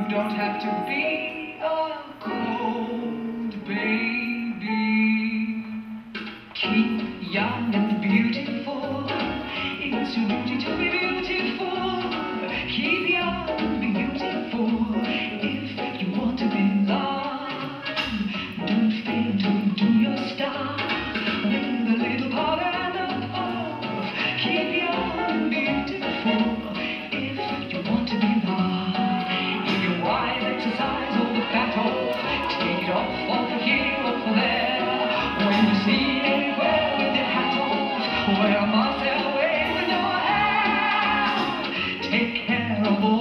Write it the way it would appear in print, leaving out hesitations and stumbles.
don't have to be a cold baby. Keep young and beautiful. It's your duty to be beautiful. Keep young and beautiful. If you want to be loved, don't fail to do your stuff with a little powder and a puff. Keep young and beautiful. If you want to be loved, if your wise exercise all the fat off, take it off here, off there. When you see anywhere with your hat off, wear a mustache with your hair. Take care of all